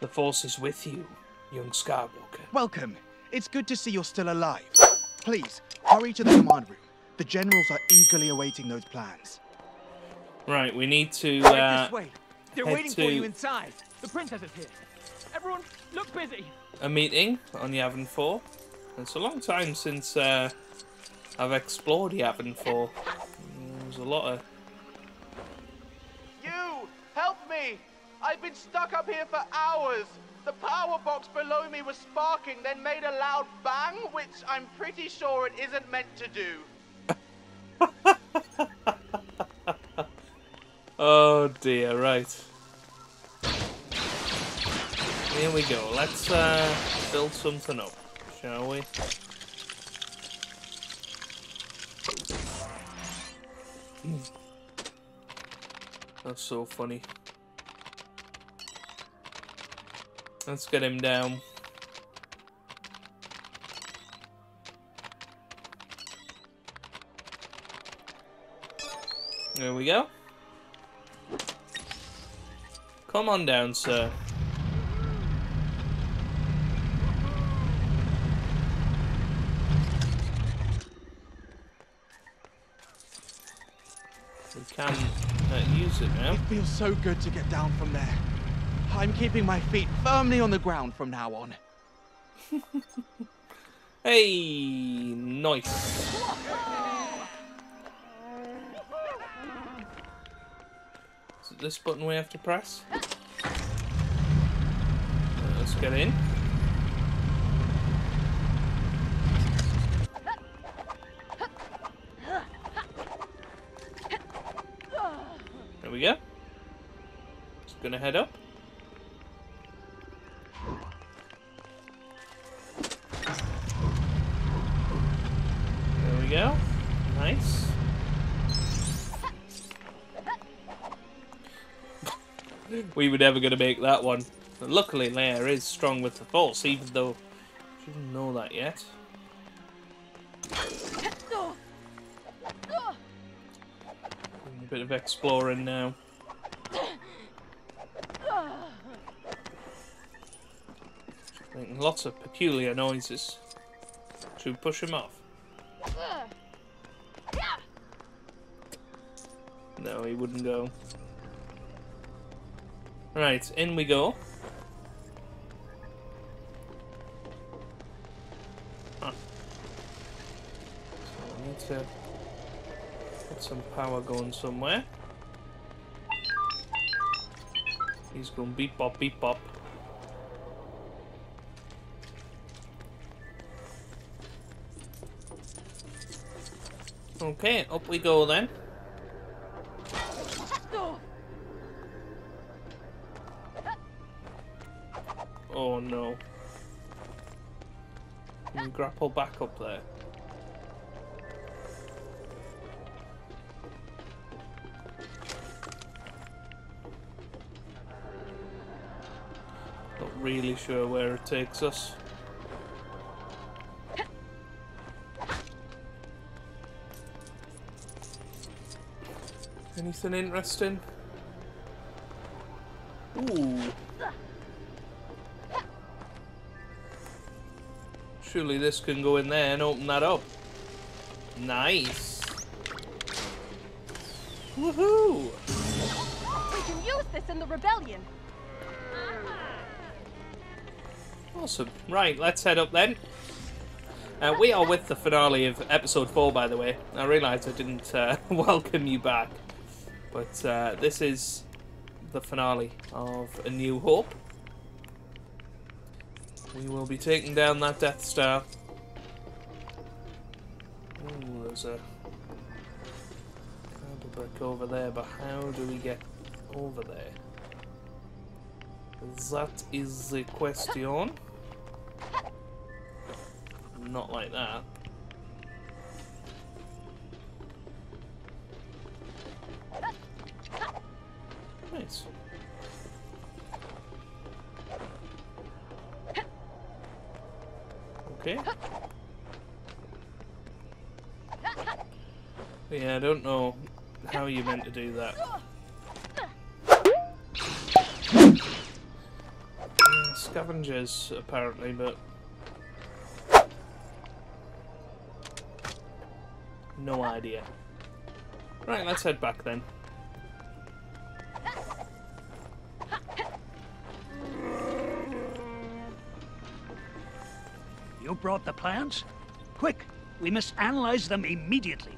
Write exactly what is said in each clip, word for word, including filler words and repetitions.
The Force is with you, young Skywalker. Welcome. It's good to see you're still alive. Please, hurry to the command room. The generals are eagerly awaiting those plans. Right, we need to, Right uh... this way. They're head waiting to for you inside. The princess is here. Everyone, look busy. a meeting on Yavin four. It's a long time since, uh... I've explored Yavin four. There's a lot of... You! Help me! I've been stuck up here for hours! The power box below me was sparking, then made a loud bang, which I'm pretty sure it isn't meant to do. Oh dear, right. Here we go. Let's uh, build something up, shall we? That's so funny. Let's get him down. There we go. Come on down, sir. We can uh, use it now. It feels so good to get down from there. I'm keeping my feet firmly on the ground from now on. Hey, nice. Is it this button we have to press? Uh, let's get in. There we go. Just gonna head up. There we go. Nice. We were never gonna make that one. But luckily, Leia is strong with the Force, even though she didn't know that yet. A bit of exploring now. Making lots of peculiar noises. Should we push him off? No, he wouldn't go. Right, in we go. Huh. So I need to get some power going somewhere. He's going beep bop beep bop. Okay, up we go then. Oh no. Can we grapple back up there? Not really sure where it takes us. Anything interesting? Ooh. Surely this can go in there and open that up. Nice. Woohoo! We can use this in the rebellion. Awesome. Right, let's head up then. Uh, we are with the finale of episode four, by the way. I realised I didn't uh, welcome you back. But uh, this is the finale of A New Hope. We will be taking down that Death Star. Ooh, there's a candle brick over there, but how do we get over there? That is the question. Not like that. Nice. Okay. Yeah, I don't know how you meant to do that. Yeah, scavengers, apparently, but... no idea. Right, let's head back then. You brought the plans? Quick, we must analyze them immediately.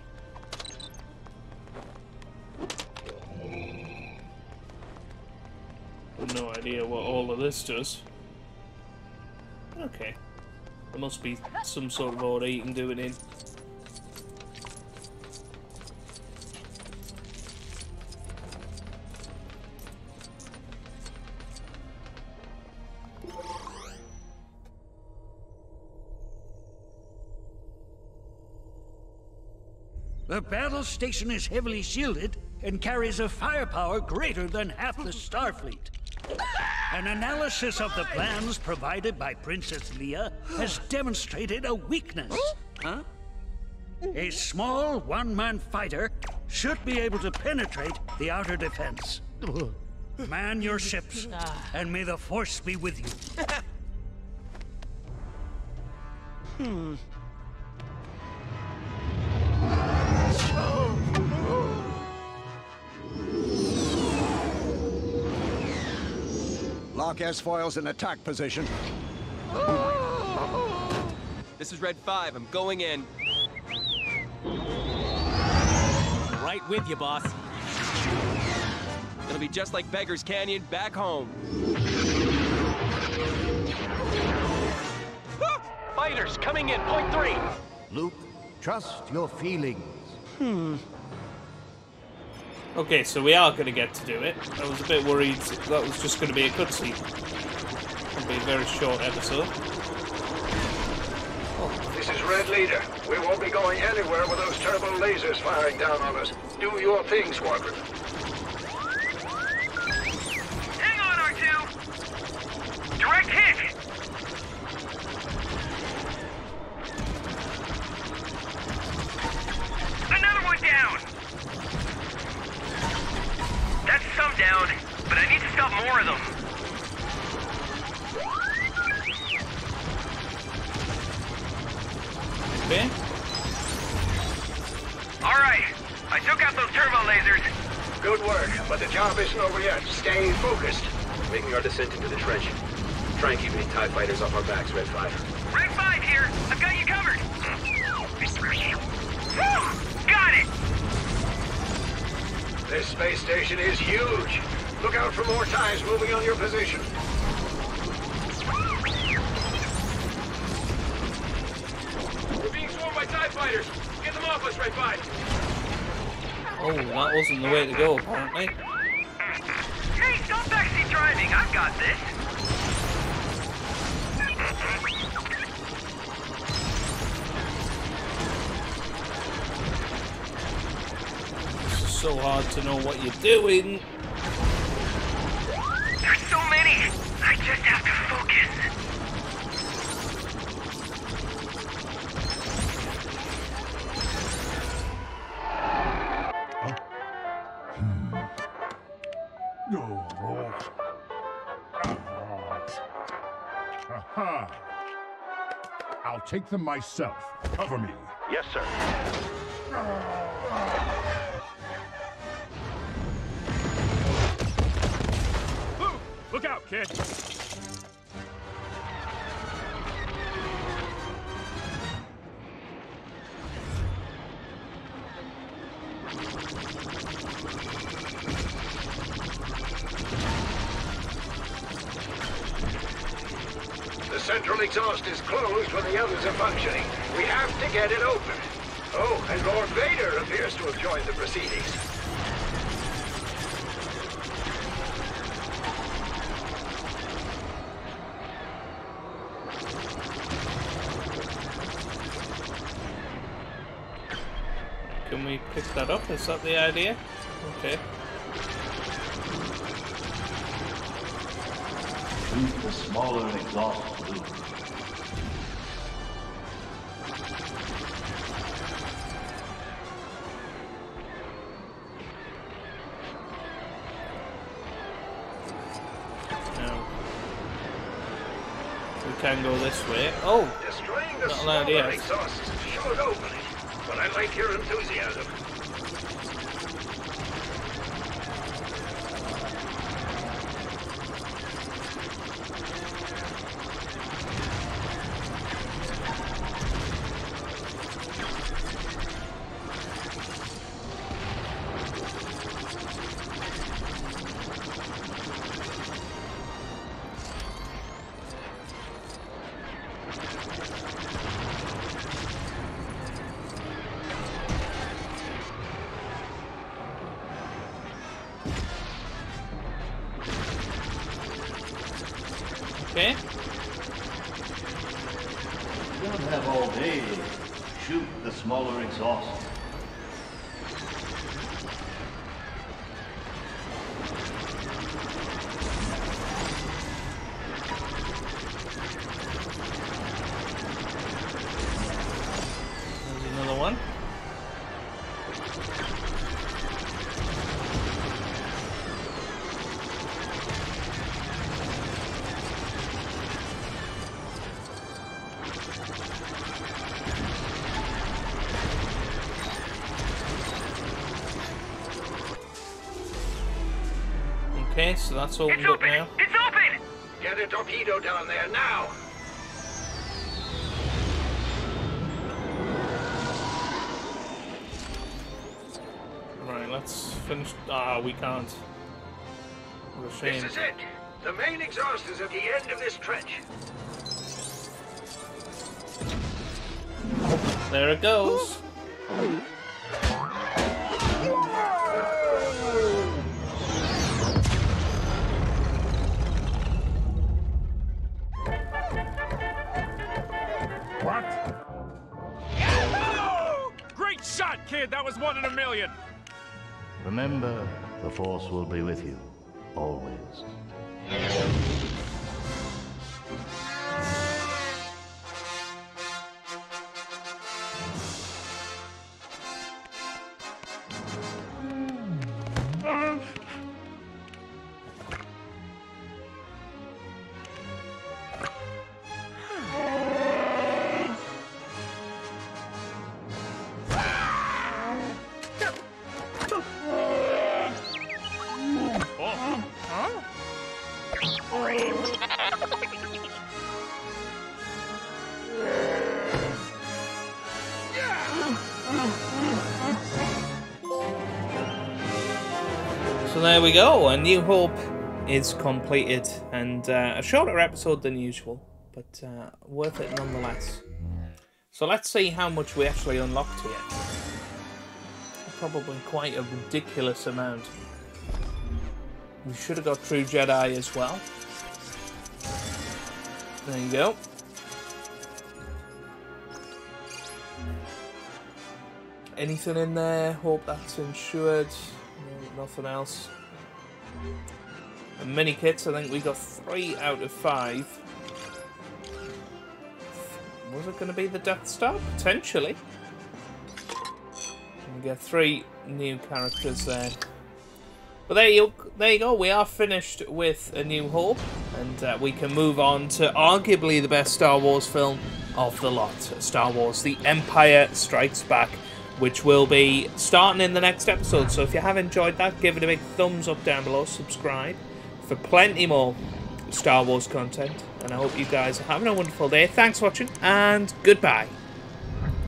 No idea what all of this does. Okay. There must be some sort of order you can do it in. The battle station is heavily shielded and carries a firepower greater than half the Starfleet. An analysis of the plans provided by Princess Leia has demonstrated a weakness. Huh? A small one-man fighter should be able to penetrate the outer defense. Man your ships, and may the Force be with you. Hmm. Lock S-foils in attack position. This is Red five. I'm going in. Right with you, boss. It'll be just like Beggar's Canyon back home. Fighters coming in, point three. Luke, trust your feelings. Hmm. Okay, so we are going to get to do it. I was a bit worried that was just going to be a cutscene. It'll be a very short episode. Oh. This is Red Leader. We won't be going anywhere with those turbo lasers firing down on us. Do your thing, Squadron. Hang on, R two! Direct hit! Another one down! That's some down, but I need to stop more of them. Okay. All right, I took out those turbo lasers. Good work, but the job isn't over yet. Stay focused. Making our descent into the trench. Try and keep any TIE fighters off our backs, Red five. Red five here. I've got you covered. Woo! Got it. This space station is huge. Look out for more TIEs moving on your position. We're being swarmed by TIE fighters. Get them off us, Red five. Oh, that wasn't the way to go, apparently. Hey, stop backseat driving. I've got this. It's so hard to know what you're doing. There's so many. I just have to focus. Aha! I'll take them myself. Cover me. Yes, sir. Ooh, look out, kid. The central exhaust is closed when the others are functioning. We have to get it open. Oh, and Lord Vader appears to have joined the proceedings. Can we pick that up? Is that the idea? Okay. Shoot the smaller exhaust loop. No. We can go this way. Oh! Destroying the Not allowed smaller yet. exhausts should open it, but I like your enthusiasm. Okay. You don't have all day to shoot the smaller exhaust. There's another one. Okay, so that's opened It's up open! now. It's open! Get a torpedo down there now! Right, let's finish. Ah, we can't. What a shame. This is it! The main exhaust is at the end of this trench. There it goes. Great shot, kid! That was one in a million! Remember, the Force will be with you, always. So there we go, A New Hope is completed, and uh, a shorter episode than usual, but uh, worth it nonetheless. So let's see how much we actually unlocked here. Probably quite a ridiculous amount. We should have got True Jedi as well. There you go. Anything in there? Hope that's insured. No, nothing else. And mini kits, I think we got three out of five. Was it going to be the Death Star? Potentially. We get three new characters there. But there you, there you go. We are finished with A New Hope, and uh, we can move on to arguably the best Star Wars film of the lot. Star Wars: The Empire Strikes Back, which will be starting in the next episode. So if you have enjoyed that, give it a big thumbs up down below, subscribe for plenty more Star Wars content, and I hope you guys are having a wonderful day. Thanks for watching, and goodbye.